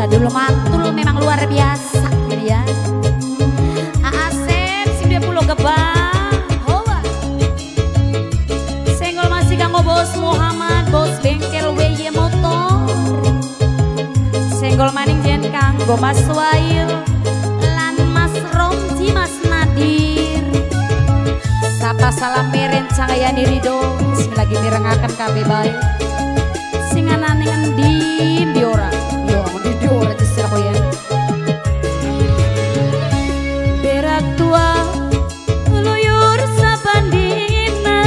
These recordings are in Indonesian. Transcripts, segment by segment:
Jadul mantul memang luar biasa ini ya. Asep sing 20 Gebang. Hoa. Senggol masih kanggo Bos Muhammad, Bos Bengkel WY Motor. Senggol maning jen kanggo Mas Wail lan Mas Romji, Mas Nadir. Sapa salam meren cangayani Ridho sing lagi mirengaken kabeh bae. Sing anane ngendi di ora? Yo di ora terserah kowe ya. Berak tua luyur sabandina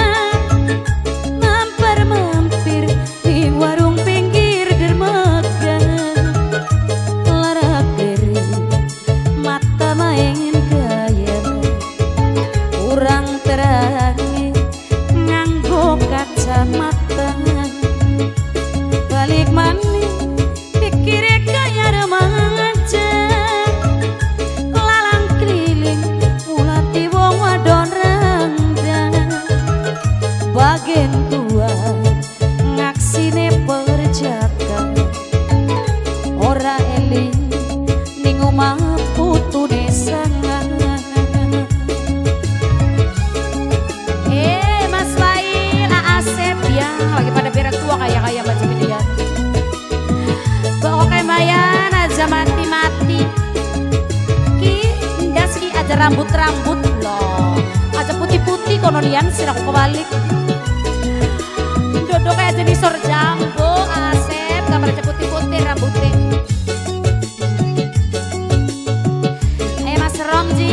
mampir di warung pinggir dermaga. Larak deri mata main gaya urang terangi nganggo kacamata. Balik maning pikire kaya remaja lalang keliling mulati wong wadon randang. Bagen tua ngaksine perjaka ora eling ning omah putune sangang. Mas Wail, Asep ya lagi pada berak tua kayak baca videoan. Pokoknya bayan aja mati-mati. Ki ndas ki aja rambut-rambut loh. Aja putih-putih kononian sih aku kebalik. Dodok kayak jenis sor jambo Asep gambar aja putih-putih rambutnya. Ayo Mas Romji.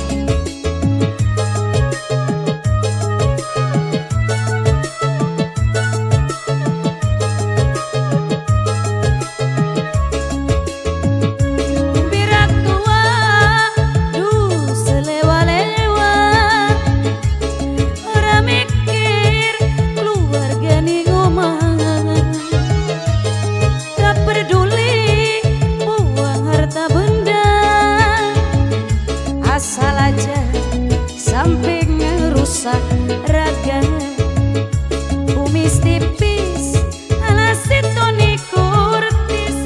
Asal aja sampai ngerusak raga. Kumis tipis ala si Tony Curtis.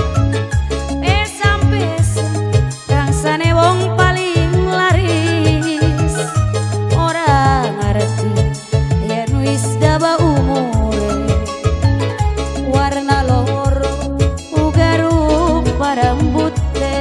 Pesam-pesam rangsane wong paling laris. Orang ngerti yen wis daba umure. Warna loro uga rupa rambut.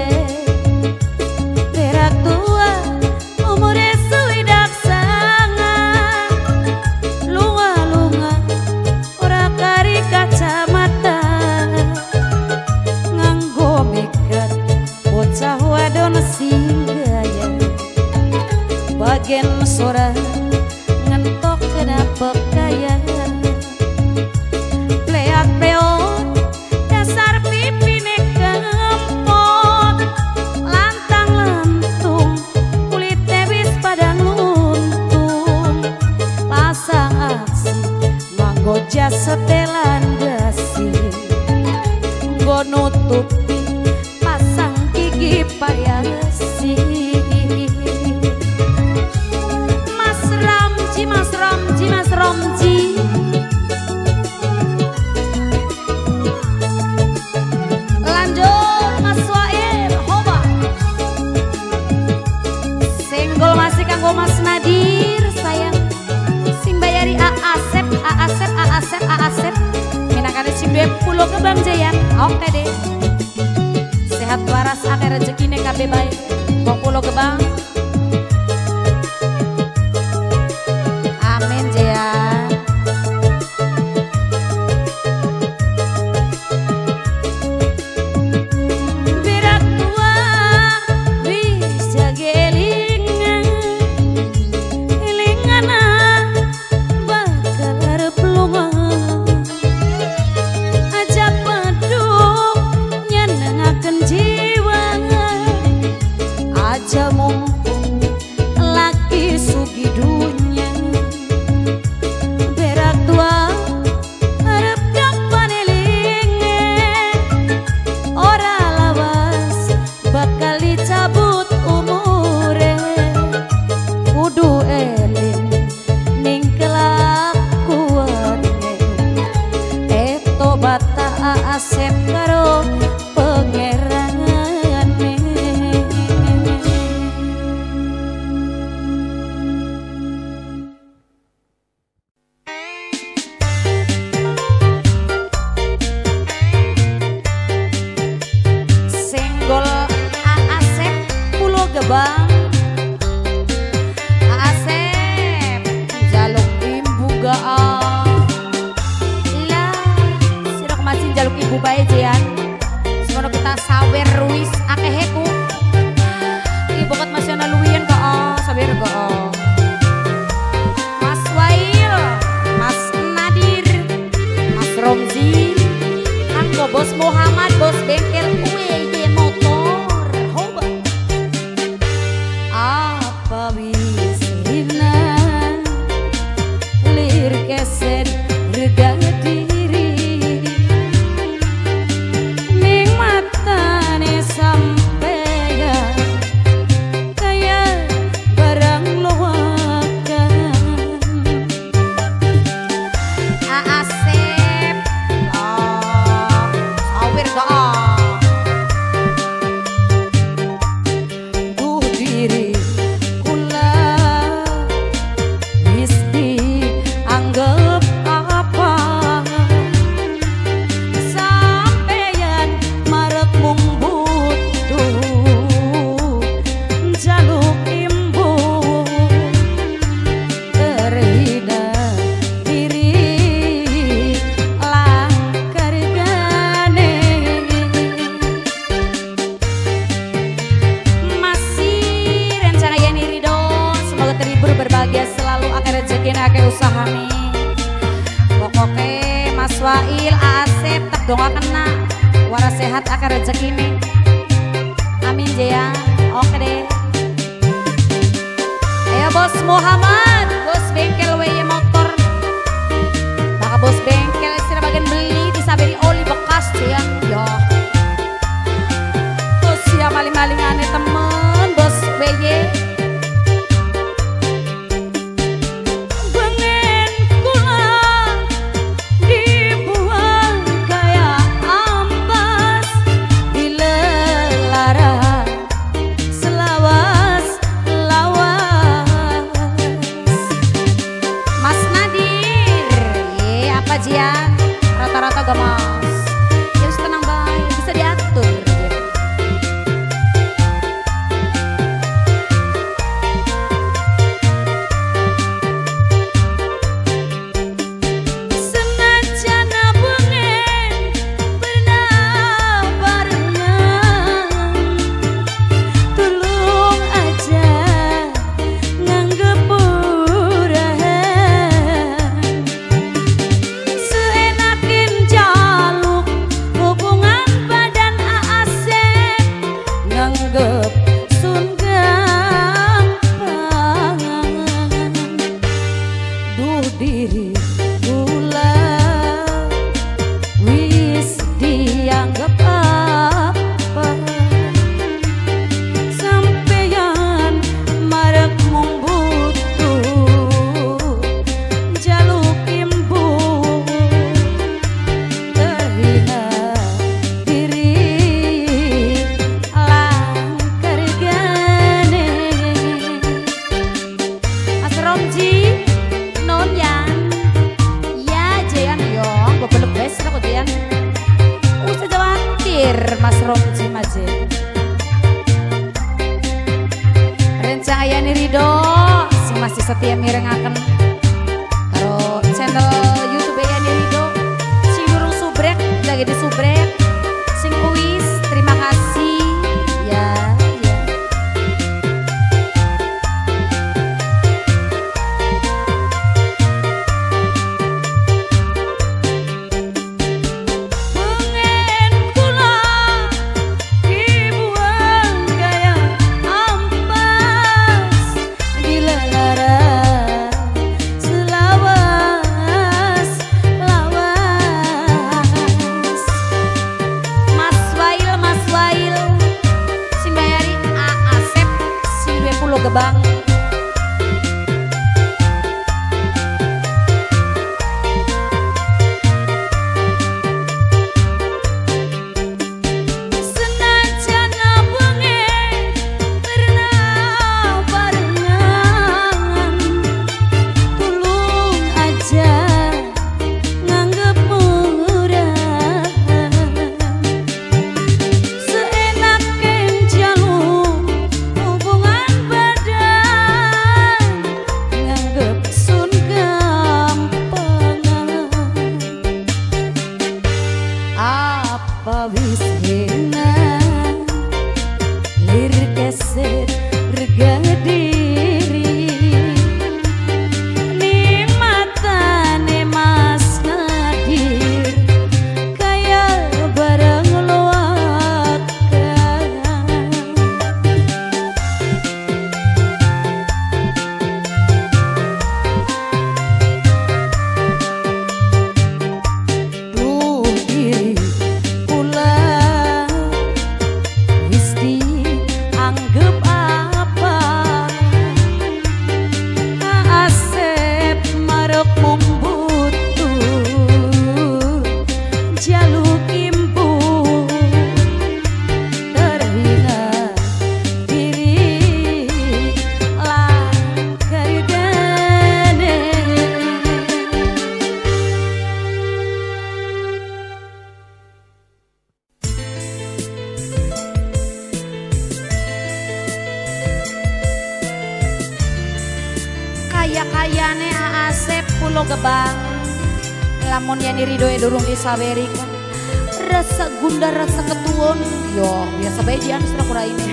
Bagian suara ngentok kenapa kaya pleak-pleot dasar pipine kempot lantang-lantung kulitnya wis padang luntung pasang aksi nganggo jas setelan dasi nggo nutupi pasang gigi payasi. Mas Romji lanjut Mas Wail. Hoba senggol masih kanggo Mas Nadir sayang sing bayari Asep minangkane sing 20 Gebang Jayan. Oke deh sehat waras akeh rezekine kabeh bae wong Pulau Gebang. Jiwa aja mung ibu bae jian. Semono kita sawer ruis akeheku. Ibu kat masih ana luwian kok sawer kok. Mas Wail, Mas Nadir, Mas Romzi, Kanggo Bos Muhammad, Bos Bengkel UEY Motor. Hoba. Apa wisina lir keset reda diri ning matane sampeyan kaya barang loakan. Asep sawir gak duh diri kula wis dianggep apa sampeyan marek mung butuh jaluk imbu terhina diri lah kargane masih rencana Yani Ridho semoga terhibur berbahagia selalu akan rezeki akeh usahami pokoknya Mas Wail Asep tak dongakan nak waras sehat akan rezeki nih amin jaya. Oke deh ayo Bos Muhammad Bos Bengkel WY Motor maka Bos Bengkel istirahat bagian beli disabari oli bekas ya ya terus ya maling-malingannya temen Bos WY. Bengen kula dibuang kaya ampas dilelara selawas lawas. Mas Nadir ye apa jian rata-rata gamas ya wis tenang bae bisa diatur ya. Senajan bengen pernah barengan tulung aja nganggep murahan seenakin jaluk hubungan badan Asep nganggep sun gampang duh diri kula wis dianggap apa sampeyan marek mung butuh jaluk imbu terhina diri lang kargane. Mas Romji non yan ya jayan yong bebelek bes aku jayan usah jawatir Mas Romji maje rencana Yani Ridho sing masih setia mirengaken karo channel YouTube Yani Ridho sing durung subrek lagi di subrek sing kuis terima kasih ya ya. Bengen kula dibuang kaya ampas dilelara selawas lawas. Pulau Gebang. Lamun yani ridoe durung disaberi kan. Rasa gundar rasa ketuon. Yo biasa bae jian sira ini.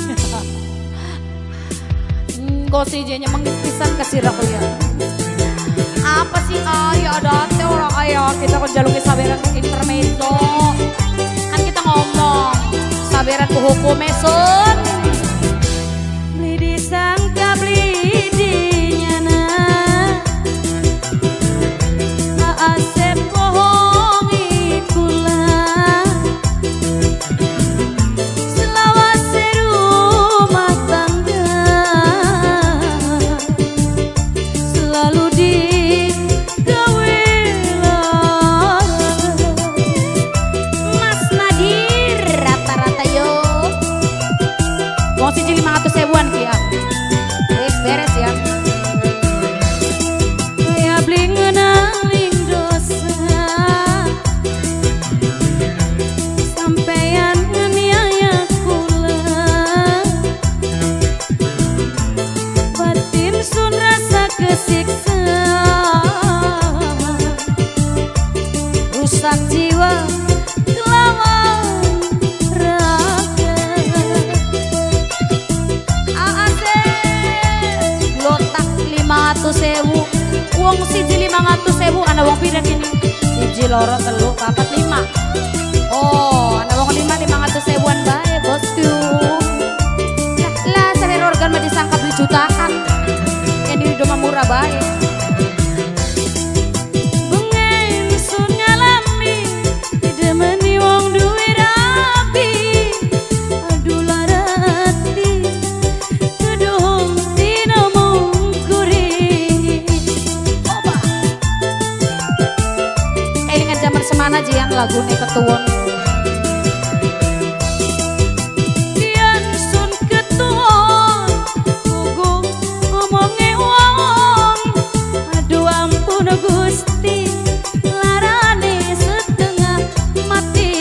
Gosi jenya mengpisan kasih aku ya. Apa sih ayah ada teh orang ayah kita kan jalur sabaran intermezzo. Kan kita ngomong sabaran ku hukum mesun. Beli disangka beli dinyana. Asep bohongi kula. Selawase rumah tangga. Selalu digawe Mas Nadir rata-rata yo. Wong siji 500.000-an ki ya. Wis beres ya. Kaya beli ngenaling dosa. Sampeyan nganiaya kula. Batin sun rasa kesiksa. Rusak jiwa kelawan raga. Lotak 500.000. Wong siji 500.000 ana wong pira kini? Siji loro telu papat 5. Oh, ana wong 500.000-an bae bosku. Lah saher organ mah disangka beli jutaan. Yang di rumah murah bae. Bengen sun ngalami didemeni wong duwe rapi. Aduh larati kedung tina mungkuri. Oba. Elingan zaman semana jian lagune ketuwon. Kian sun ketuwon gugung ngomonge wong. Aduh ampun Gusti larane setengah mati.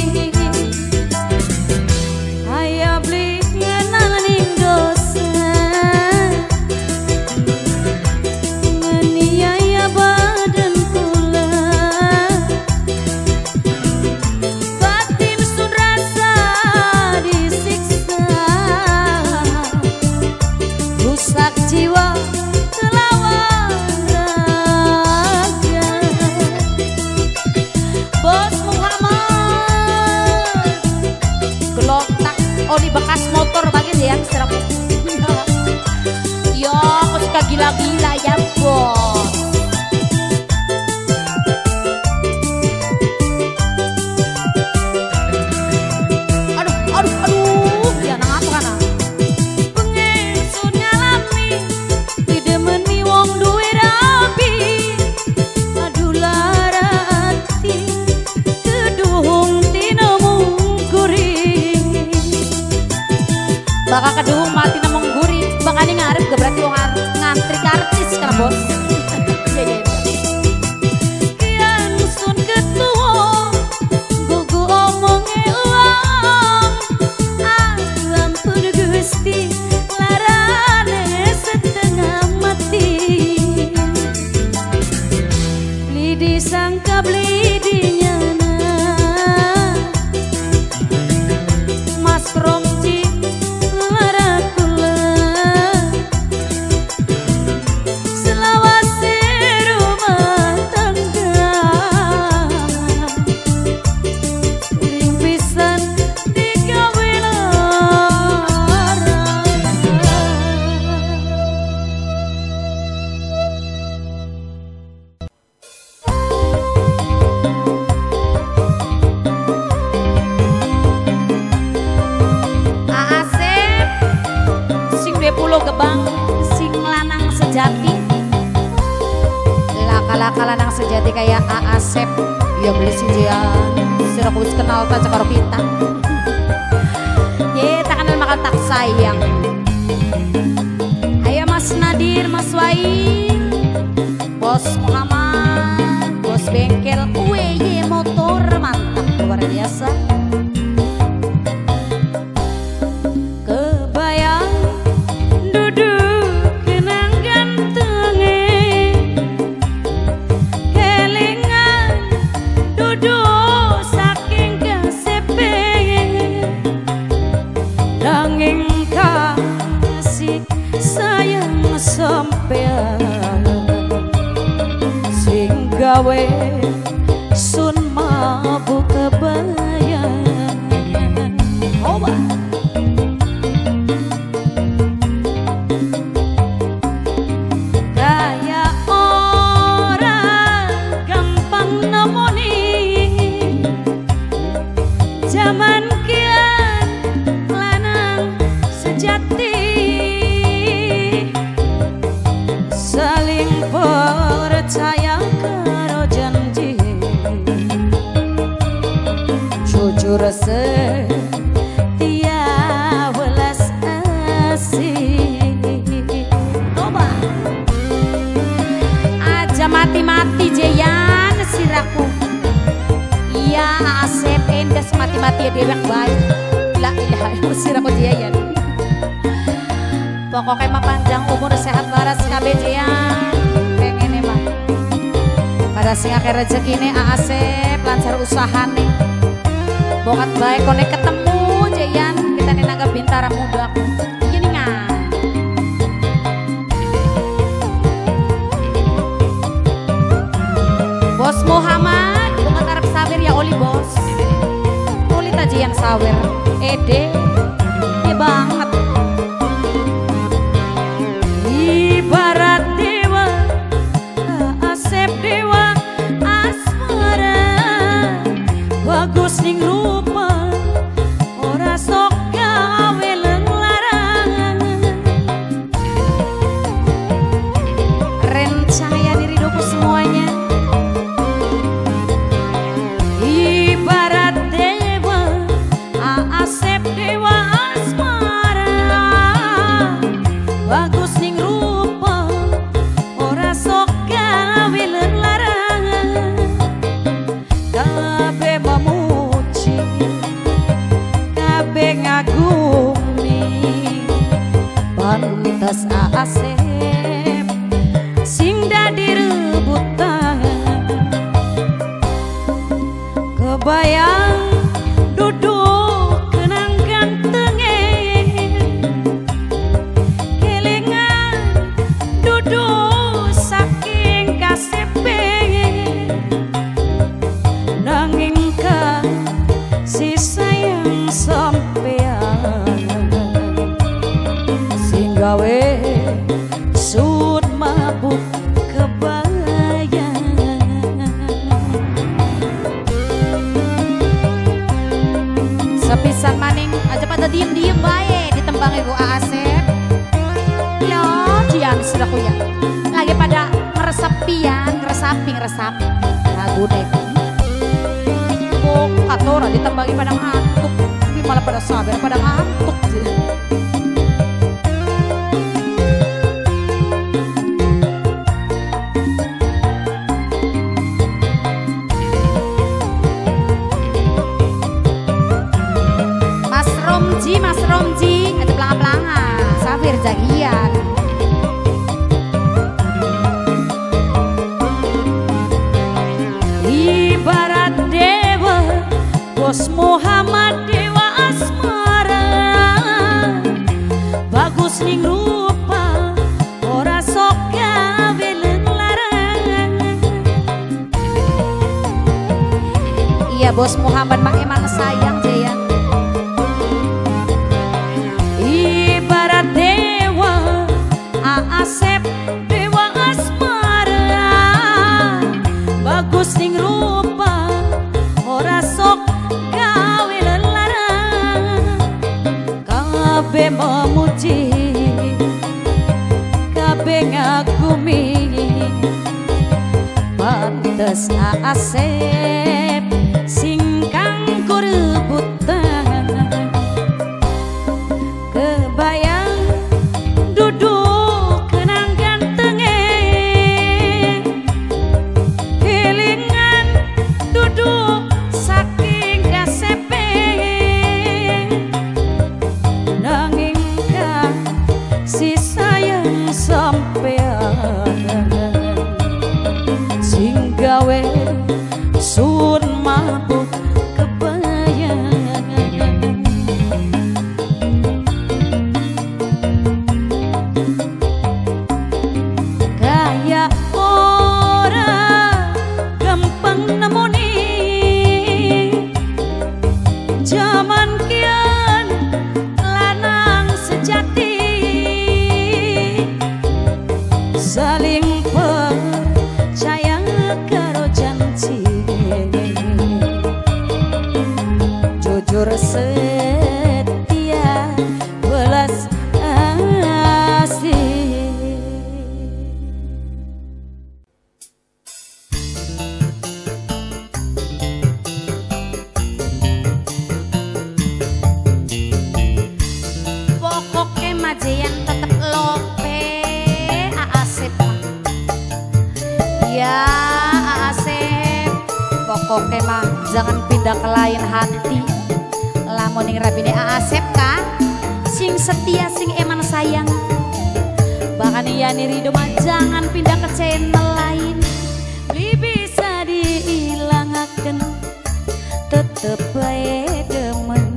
Aya beli ngenaling dosa. Nganiaya badan kula. Batin sun rasa disiksa. Rusak jiwa kelawan raga. Bos Muhammad gelotak oli bekas motor bagian ya serapu. Yo kok suka gila-gila ya bos. Aduh ya nang apa kana? Pengen sun ngalami didemeni wong duwe rapi. Aduh larati keduhung tina mungkuri. Bakal keduhung mati na mungguri. Bakal ngarep gak berarti wong ngantri kartis kan bos. Iya iya. Kian sun ketuwo gugu omonge uang. Ampun Gusti larane setengah mati. Beli disangka beli dinyana. Mas Romji larakula. Selawase rumah tangga. Limpisan digawe lara. Asep sing duwe Pulau Gebang sing lanang sejati. Laka-laka lanang sejati kayak Asep. Ya beli si jian. Sira wis kenal ta karo kita. Ye tak kenal maka tak sayang. Ayo Mas Nadir, Mas Wai, Bos Muhammad, Bos Bengkel UWY Motor mantap luar biasa. Kebayang duduk kenang gantenge gawe sun mabuk kebayangan. Oba kaya orang gampang nemoni zaman kian lanang sejati saling percaya karo janji jujur setia welas asih. Coba aja mati-mati jeyan siraku. Iya Asep endes mati-mati dewek baik. La ilaha illallah siraku jeyan. Pokoknya mah panjang umur sehat waras kabeh jeyan. Pengen mah pada sing akeh rezekine Asep lancar usahane. Bokat baik konek ketemu jeyan kita nenangga bintara muda gini ngan. Bos Muhammad bokat Arab sawer ya oli bos. Oli tajian sawer ede ya banget. Ibarat dewa Asep dewa asmara bagus ning rupa ora sok gawe larangan rencaya diri doku semuanya. Ibarat dewa Asep dewa asmara bagus ning rupa ora sok gawe larangan kabeh memuji kabeh ngagumi pantes Asep sing dadi rebutan kebayang duduk kenang gantenge kelingan duduk saking kasepe nanging kasih sayang sampean sing gawe sun mabuk kebayangan. Sepisan maning aja pada diem-diem bae ditembang ego Asep. Ya jian siraku ya lagi pada ngeresap lagu dek katora ditembangi pada ngantuk ini malah pada sabar pada ngantuk. Mas Romji ada pelangan-pelangan Safir jagian. Ibarat dewa Bos Muhammad dewa asmara bagus ning rupa ora sok gawe larangan. Iya Bos Muhammad mah emang sayang jeyan. Ibarat dewa Asep dewa asmara bagus ning rupa ora sok gawe larangan kabeh memuji kabeh ngagumi pantes Asep sing kanggo rebutan kebayang duduk kenang gantenge kelingan duduk saking kasepe nanging kasih sayang sampean sing gawe sun mabuk kebayangan. Ya Asep, pokoknya mah jangan pindah ke lain hati. Lamun ning rabine Asep kan sing setia sing eman sayang. Bahkan Yani Rido mah jangan pindah ke channel lain. Beli bisa diilangaken tetep bae demen.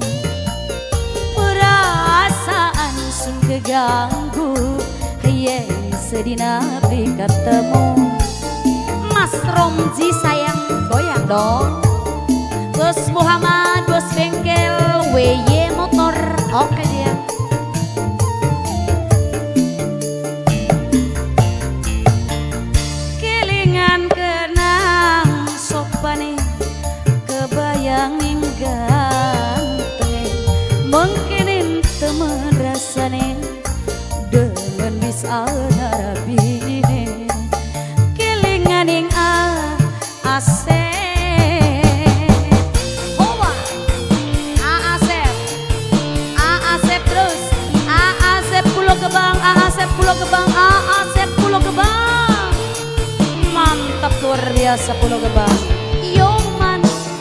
Perasaan sun keganggu ye sedina beli ketemu. Mas Romji sayang goyang dong. Bos Muhammad, bos bengkel WY motor. Oke dia. Kelingan kenang sopane kebayang ganteng. Mungkin temen rasane dengan bisa narabine. Kelingan yang Asep. Pulau Gebang, mantap luar biasa Pulau Gebang. Yoman,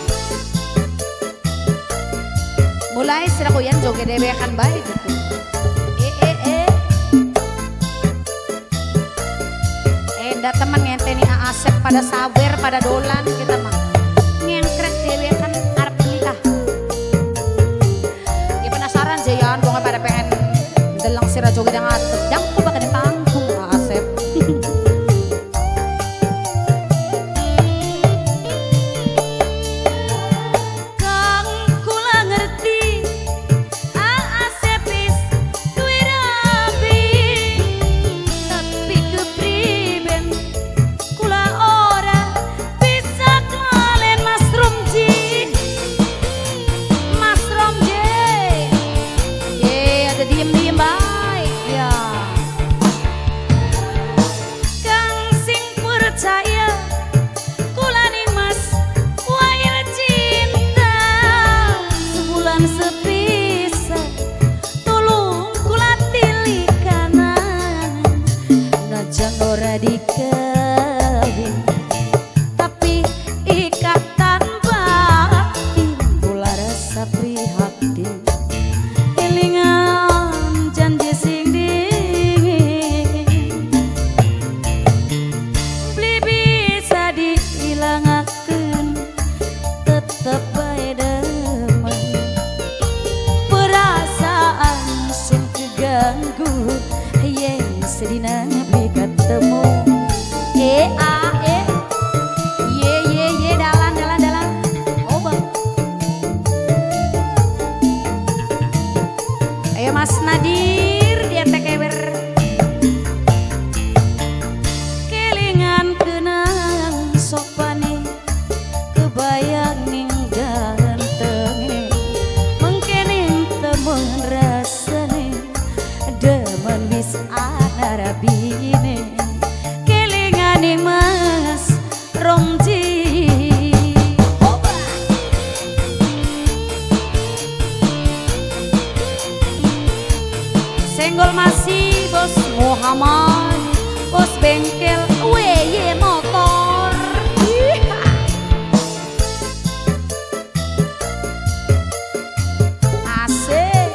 mulai sirakuyan joget dewekan baik gitu. Dah teman ngenteni Asep pada sabar pada dolan kita mah ngengkrek dewekan arep nikah. Ya penasaran jayan wong pada pengen delang sira joget yang atep dang bakal di panggung Asep. Kang kula ngerti Asep wis duwe rabi, tapi kepriben kula ora bisa kalen Mas Romji. Mas Romji, ada diem-diem baik ya. Kang sing percaya kula ning Mas wae cinta. Sebulan sepisah tolong kula tilih kanan. Najan ora dikawin tapi ikatan batin kula rasa prihatin. Kelingan janji sing dingin beli bisa dihilangaken tetep bae demen. Perasaan sun keganggu ye sedina beli ketemu. Ye dalan oh bang. Ayo Mas Nadir dia tekewer. Kelingan kenang sopane kebayang ning gantenge. Mengkening temen rasane demen wis anarabine. Kelingan ning Mas Romji. Senggol masih bos Muhammad, bos bengkel WY motor. Asik.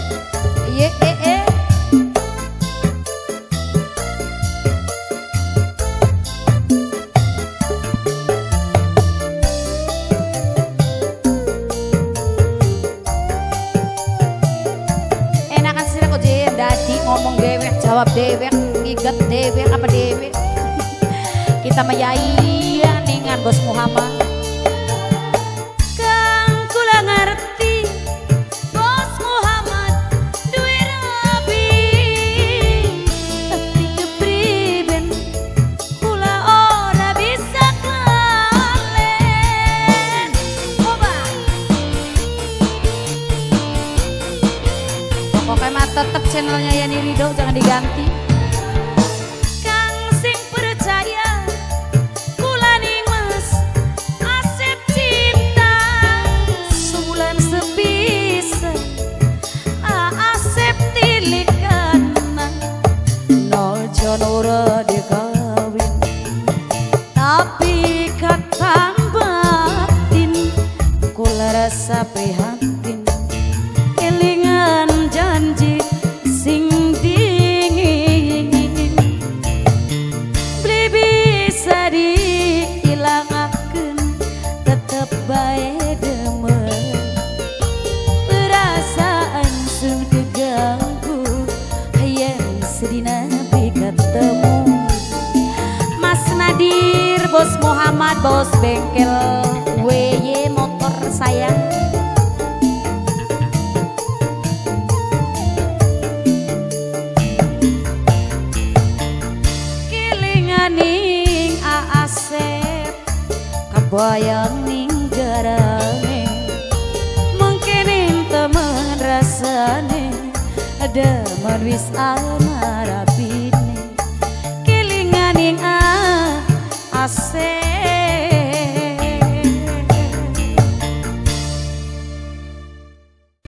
Enakan sih kok dadi ngomong dewek jawab dewek ngiget dewek apa dewek. Kita mayai ningan bos Muhammad. Kang kula ngerti bos Muhammad duwe rabi, tapi kepriben kula ora bisa kalen. Coba pokoknya mah tetep channelnya Yani Rido jangan diganti. Kang sing percaya kula ning Mas Asep cinta. Sebulan sepisah Asep tilik kanan. Najan ora dikawin tapi kakang batin kula rasa prihatin kelingan janji sing dingin beli bisa diilangakeun tetep bae demen perasaan sun keganggu hayang sedina ketemu Mas Nadir, Bos Muhammad, Bos Bengkel WY Motor sayang. Kilinganing Aasep kabayang ning garane mungkin temen rasane demen wis amarapine kilinganing Aasep